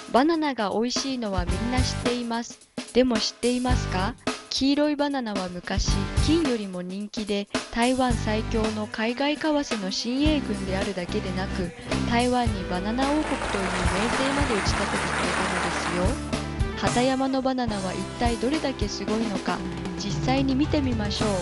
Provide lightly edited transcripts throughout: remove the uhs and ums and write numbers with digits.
バナナが美味しいのはみんな知っています。でも知っていますか？黄色いバナナは昔、金よりも人気で、台湾最強の海外為替の親衛軍であるだけでなく、台湾にバナナ王国という名声まで打ち立ててくれたのですよ。畑山のバナナは一体どれだけすごいのか、実際に見てみましょう。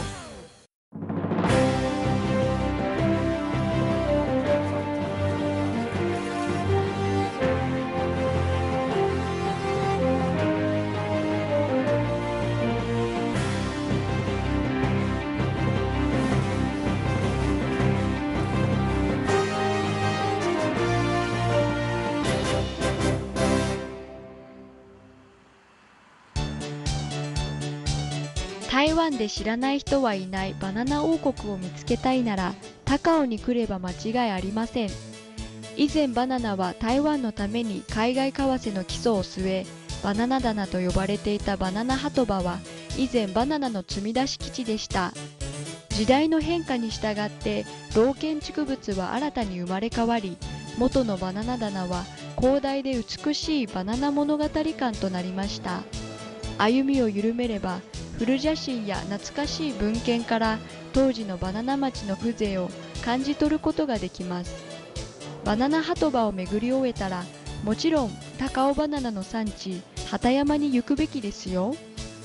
台湾で知らない人はいないバナナ王国を見つけたいなら、高雄に来れば間違いありません。以前バナナは台湾のために海外為替の基礎を据え、バナナ棚と呼ばれていたバナナ鳩場は以前バナナの積み出し基地でした。時代の変化に従って老建築物は新たに生まれ変わり、元のバナナ棚は広大で美しいバナナ物語館となりました。歩みを緩めれば古写真や懐かしい文献から当時のバナナ町の風情を感じ取ることができます。バナナ鳩場を巡り終えたら、もちろん高尾バナナの産地畑山に行くべきですよ。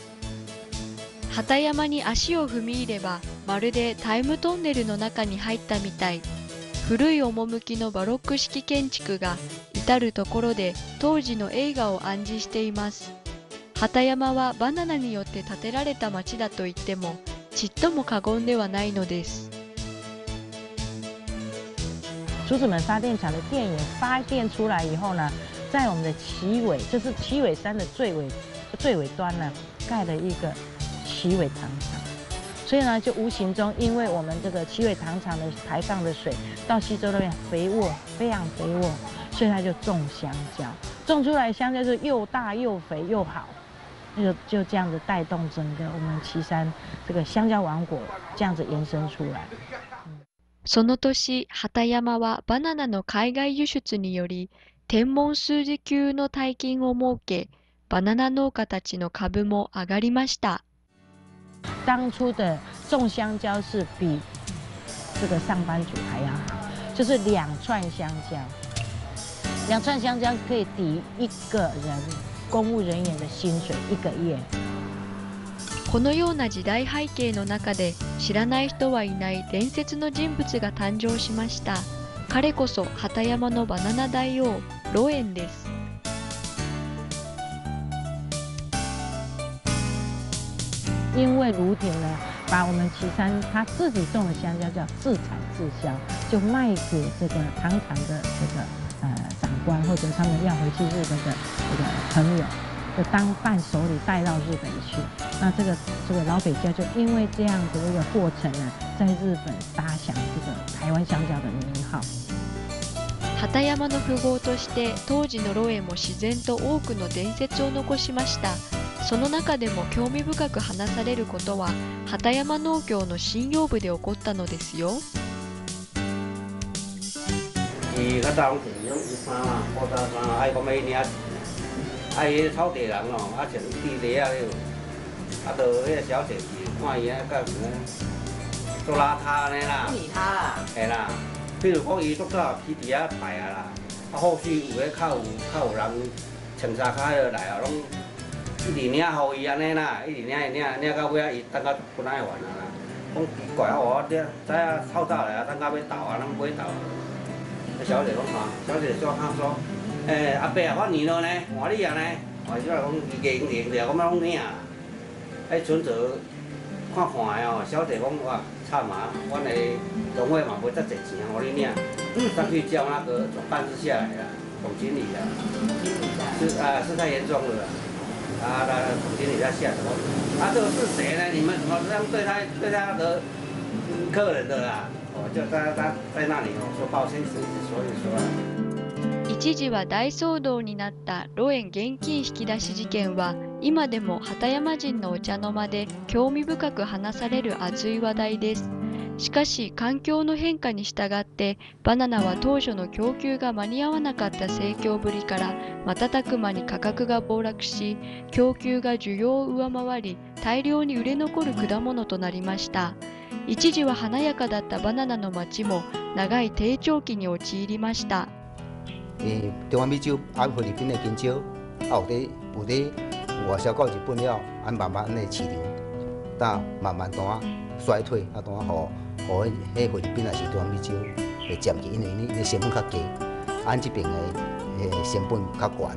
畑山に足を踏み入れば、まるでタイムトンネルの中に入ったみたい。古い趣のバロック式建築が至るところで当時の映画を暗示しています。畑山はバナナによって建てられた町だと言ってもちっとも過言ではないのです。 竹子门发电厂的电源发电出来以后呢，在我们的旗尾，就是旗尾山的最尾端呢，盖了一个旗尾糖厂。所以呢，就无形中，因为我们这个旗尾糖厂的排放的水到西周那边肥沃，非常肥沃，所以它就种香蕉，种出来香蕉就又大又肥又好。就这样子带动整个我们旗山这个香蕉王国这样子延伸出来。 その年、畑山はバナナの海外輸出により天文数字級の大金を設け、バナナ農家たちの株も上がりました。 当初的种香蕉是比这个上班族还要好，就是2串香蕉，2串香蕉可以抵1个人。公務人員の薪水1个月。 このような時代背景の中で知らない人はいない伝説の人物が誕生しました。彼こそ畑山のバナナ大王、ロエンです。 因为卢亭呢，把我们旗山他自己种的香蕉叫自产自销，就卖给这个糖厂的这个长官或者他们要回去日本的这个朋友，就当伴手礼带到日本去。那这个老北家就因为这样的一个过程呢，在日本打响这个台湾香蕉的名号。 畑山の富豪として当時のロエも自然と多くの伝説を残しました。その中でも興味深く話されることは畑山農協の信用部で起こったのですよ。 伊较早拢穿种衣衫嘛，布衫衫，爱讲伊领，伊草地人咯，穿地鞋啊，就迄个小姐姐看伊甲做邋遢安尼啦。不理他啦。嘿啦，比如讲伊做早起伫遐摆啊啦，后续有较有人穿衫较好来啊，拢一直领互伊安尼啦，一直领到尾啊，伊等到不耐烦啊啦，讲奇怪啊，我知影透早来啊，等到要到啊，拢买到。小姐讲啥？小姐说他说，阿伯啊，我年了呢，换你啊呢，我就讲赢了，我们拢领啊。存折看看的哦，小姐讲哇，惨啊，阮的农会嘛无遮济钱，互你领。上去叫那个总办事下来了，总经理啊，是太严重了啦。那总经理在下手，这个是谁呢？你们怎么这样对他的客人的啦？就他在那里说抱歉，所以说。 一時は大騒動になったロエン現金引き出し事件は今でも畑山人のお茶の間で興味深く話される熱い話題です。 しかし環境の変化に従ってバナナは当初の供給が間に合わなかった盛況ぶりから瞬く間に価格が暴落し、供給が需要を上回り大量に売れ残る果物となりました。一時は華やかだったバナナの町も長い低潮期に陥りました。 中华美酒啊，菲律宾的金酒啊，有伫外销到日本了，啊慢慢的市场，但慢慢衰退，啊互迄菲律宾也是中华美酒会占据，因为你成本较低，按这边的成本较悬。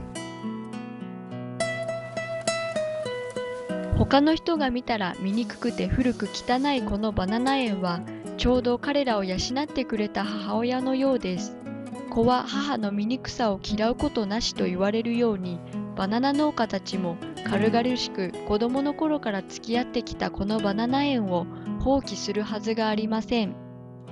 他の人が見たら醜くて古く汚いこのバナナ園はちょうど彼らを養ってくれた母親のようです。子は母の醜さを嫌うことなしと言われるように、バナナ農家たちも軽々しく子供の頃から付き合ってきたこのバナナ園を放棄するはずがありません。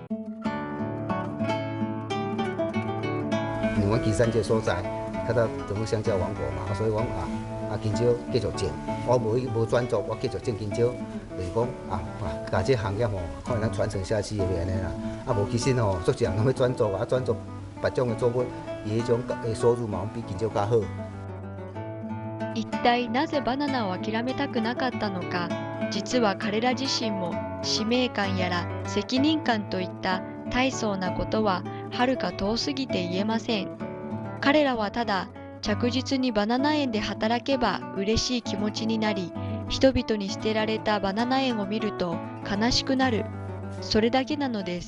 因为阮岐山这所在，较早政府乡叫王国嘛，所以讲金蕉继续种，我无转做，我继续种金蕉，就是讲把这行业可能咱传承下去的安尼啦。无其实足多人拢要转做，转做别种的作物，伊迄种收入嘛比金蕉较好。 一体なぜバナナを諦めたくなかったのか。実は彼ら自身も使命感やら責任感といった大層なことははるか遠すぎて言えません。彼らはただ着実にバナナ園で働けば嬉しい気持ちになり、人々に捨てられたバナナ園を見ると悲しくなる、それだけなのです。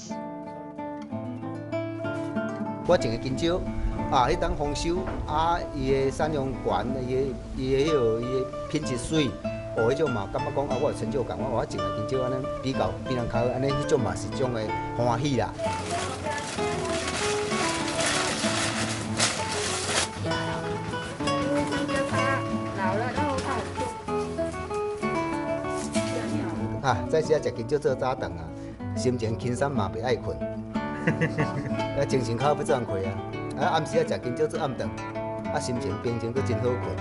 我种的金蕉迄当丰收伊的产量悬，伊的品质水，迄种嘛感觉讲我有成就感，我种的金蕉安尼比较比人较好，安尼迄种嘛是种的欢喜啦。在时食金蕉做早顿心情轻松嘛，袂爱困，精神较不做人困暗时食金蕉做暗顿，心情平静，佫真好困。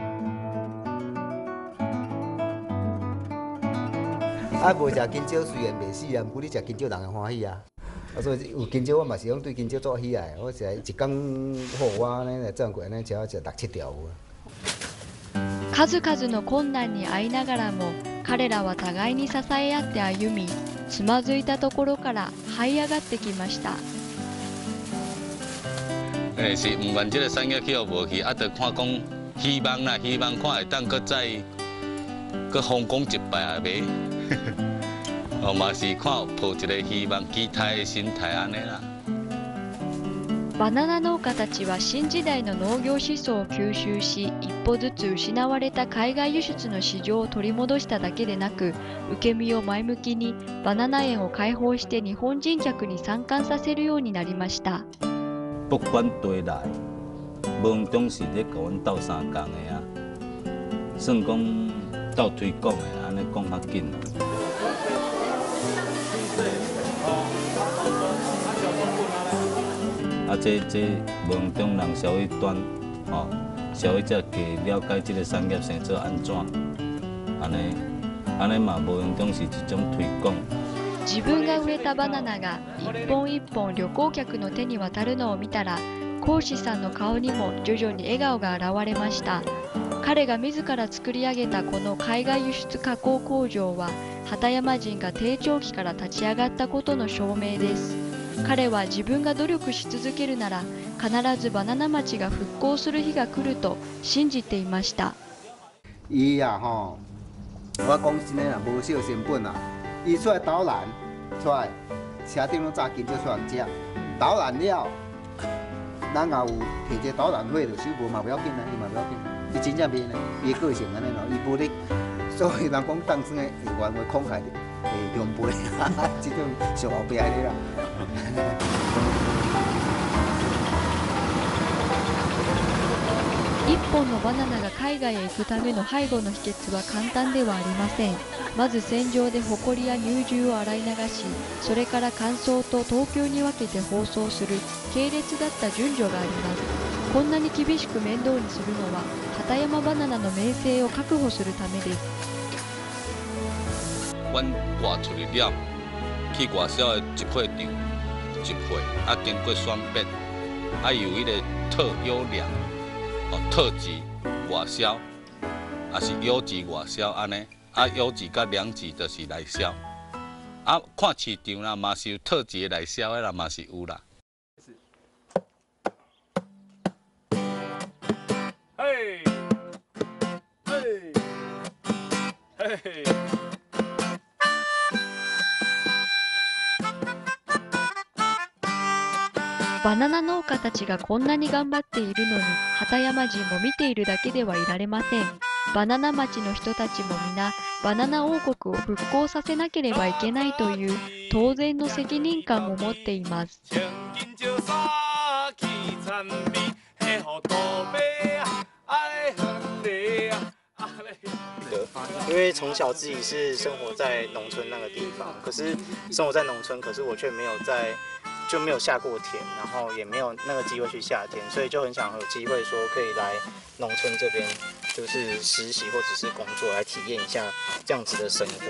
无食金蕉虽然袂死不过你食金蕉人会欢喜所以有金蕉我嘛是讲对金蕉做喜爱，我是一工好我安尼来做过安尼，食6、7条数々の困難に遭いながらも彼らは互いに支え合って歩み、つまずいたところから這い上がってきました。 是唔愿这个产业去无去，就看讲希望啦，希望看会当搁再搁风光一摆也袂。嘛是看抱一个希望、期待的心态安尼啦。 バナナ農家たちは新時代の農業思想を吸収し、一歩ずつ失われた海外輸出の市場を取り戻しただけでなく、受け身を前向きにバナナ園を開放して日本人客に参観させるようになりました。 不管对来，无用总是咧甲阮斗相共的算讲斗推广的，安尼讲较紧。这无用中让消费端消费者加了解这个产业生做安怎，安尼嘛无用中是一种推广。 自分が植えたバナナが一本一本旅行客の手に渡るのを見たら、講師さんの顔にも徐々に笑顔が現れました。彼が自ら作り上げたこの海外輸出加工工場は、畑山人が低潮期から立ち上がったことの証明です。彼は自分が努力し続けるなら、必ずバナナ町が復興する日が来ると信じていました。 我讲真诶啦，无少成本啦。伊出来导览，出来车顶拢炸金蕉出来食，导览了，咱也有摕一个导览费，就收无嘛不要紧啦，伊嘛不要紧，伊真正变咧，伊个性安尼咯，伊无咧，所以人讲当生诶会员会慷慨会两倍，即种上后壁咧啦。 一本のバナナが海外へ行くための背後の秘訣は簡単ではありません。まず洗浄でホコリや乳汁を洗い流し、それから乾燥と等級に分けて包装する系列だった順序があります。こんなに厳しく面倒にするのは畑山バナナの名声を確保するためです。 阮画出去了， 去外销的集配场集配，啊经过选别，啊由迄个特优良，特质外销，啊是优质外销安尼，啊优质甲良质就是内销，啊看市场啦嘛是有特质的内销的啦嘛是有啦。 嘿，嘿，嘿。 バナナ農家たちがこんなに頑張っているのに、畑山人も見ているだけではいられません。バナナ町の人たちも皆、バナナ王国を復興させなければいけないという当然の責任感を持っています。 因为从小自己是生活在农村那个地方，可是生活在农村，可是我却没有下过田，然后也没有那个机会去下田，所以就很想有机会说可以来农村这边，就是实习或者是工作，来体验一下这样子的生活。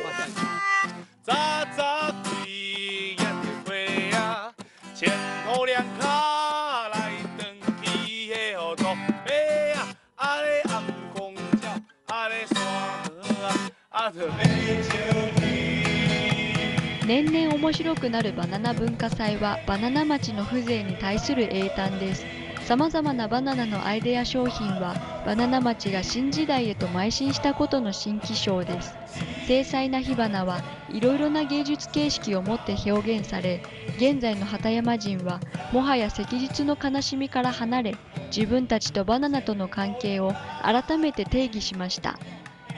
年々面白くなるバナナ文化祭はバナナ町の風情に対する栄誕です。さまざまなバナナのアイデア商品はバナナ町が新時代へと邁進したことの新気象です。精細な火花はいろいろな芸術形式を持って表現され、現在の畑山人はもはや昔日の悲しみから離れ、自分たちとバナナとの関係を改めて定義しました。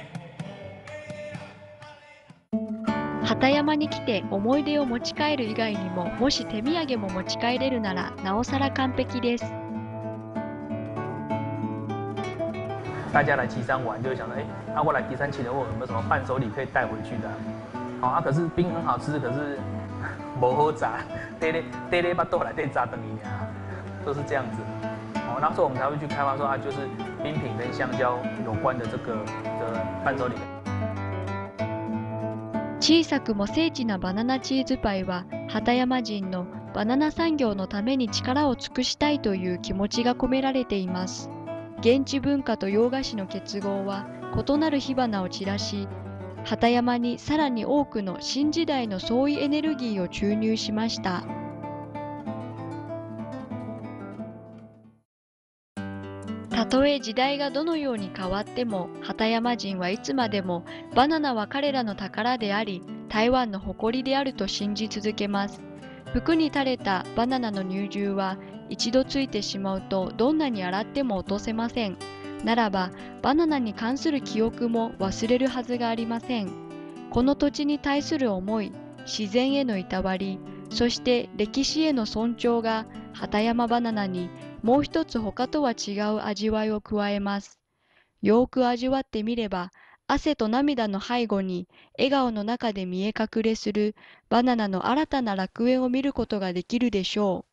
畑山に来て思い出を持ち帰る以外にも、もし手土産も持ち帰れるならなおさら完璧です。 大家来岐山玩，就会想说，我来岐山骑人，我有没有什么伴手礼可以带回去的？可是冰很好吃，可是不好炸，得把豆来得炸等一年，都是这样子。那时候我们才会去开发说就是冰品跟香蕉有关的这个伴手礼。 小さくも精緻なバナナチーズパイは、畑山人のバナナ産業のために力を尽くしたいという気持ちが込められています。現地文化と洋菓子の結合は異なる火花を散らし、畑山にさらに多くの新時代の創意エネルギーを注入しました。たとえ時代がどのように変わっても、畑山人はいつまでもバナナは彼らの宝であり、台湾の誇りであると信じ続けます。服に垂れたバナナの乳汁は一度ついてしまうとどんなに洗っても落とせません。ならばバナナに関する記憶も忘れるはずがありません。この土地に対する思い、自然へのいたわり、そして歴史への尊重が畑山バナナにもう一つ他とは違う味わいを加えます。よく味わってみれば、汗と涙の背後に笑顔の中で見え隠れするバナナの新たな楽園を見ることができるでしょう。